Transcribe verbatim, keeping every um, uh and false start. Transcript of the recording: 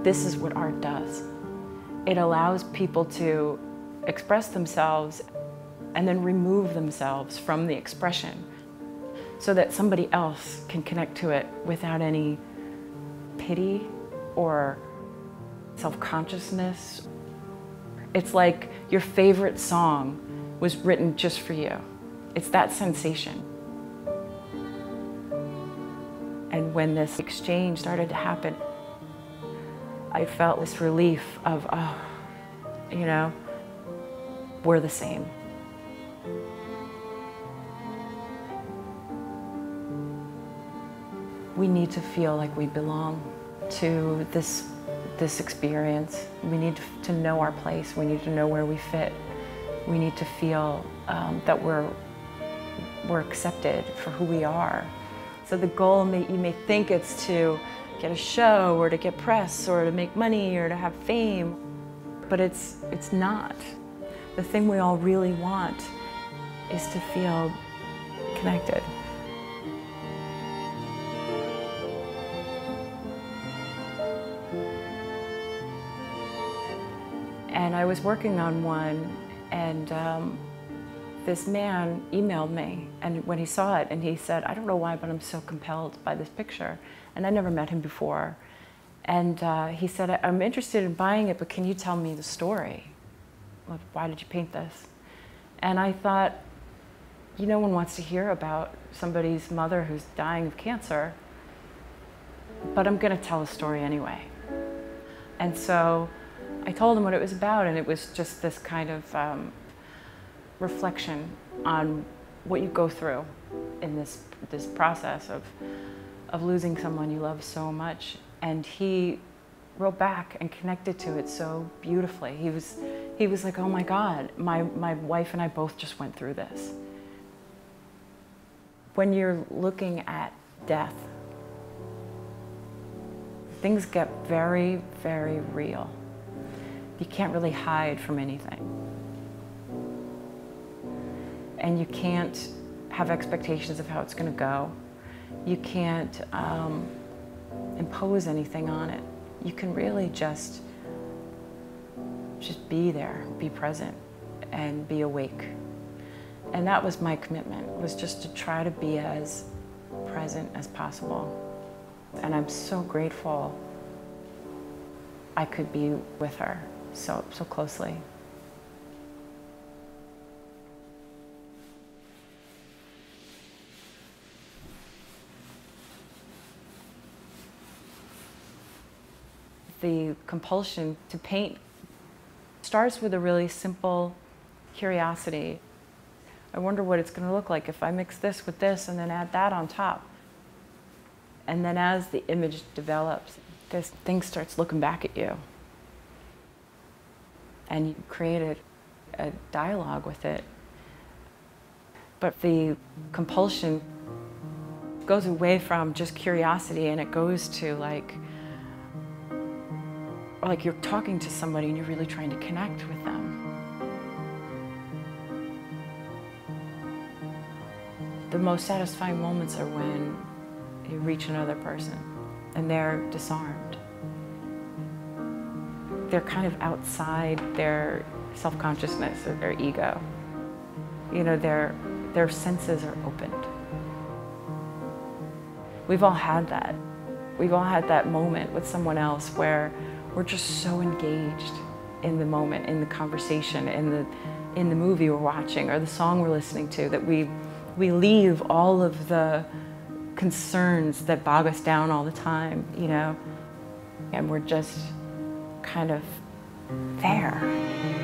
This is what art does. It allows people to express themselves and then remove themselves from the expression so that somebody else can connect to it without any pity or self-consciousness. It's like your favorite song was written just for you. It's that sensation. And when this exchange started to happen, I felt this relief of, oh, you know, we're the same. We need to feel like we belong to this, this experience. We need to know our place. We need to know where we fit. We need to feel um, that we're, we're accepted for who we are. So the goal, may, you may think it's to get a show or to get press or to make money or to have fame, but it's, it's not. The thing we all really want is to feel connected. And I was working on one, and um, this man emailed me, and when he saw it, and he said, I don't know why, but I'm so compelled by this picture. And I never met him before. And uh, he said, I'm interested in buying it, but can you tell me the story? Like, why did you paint this? And I thought, you no one wants to hear about somebody's mother who's dying of cancer, but I'm gonna tell a story anyway. And so I told him what it was about, and it was just this kind of um, reflection on what you go through in this, this process of, of losing someone you love so much. And he wrote back and connected to it so beautifully. He was, he was like, oh my God, my, my wife and I both just went through this. When you're looking at death, things get very, very real. You can't really hide from anything. And you can't have expectations of how it's going to go. You can't um, impose anything on it. You can really just, just be there, be present, and be awake. And that was my commitment, was just to try to be as present as possible. And I'm so grateful I could be with her so, so closely. The compulsion to paint starts with a really simple curiosity. I wonder what it's going to look like if I mix this with this and then add that on top. And then as the image develops, this thing starts looking back at you. And you create a, a dialogue with it. But the compulsion goes away from just curiosity, and it goes to like, like you're talking to somebody and you're really trying to connect with them. The most satisfying moments are when you reach another person and they're disarmed. They're kind of outside their self-consciousness or their ego. You know, their, their senses are opened. We've all had that. We've all had that moment with someone else where we're just so engaged in the moment, in the conversation, in the, in the movie we're watching or the song we're listening to, that we, we leave all of the concerns that bog us down all the time, you know, and we're just kind of there.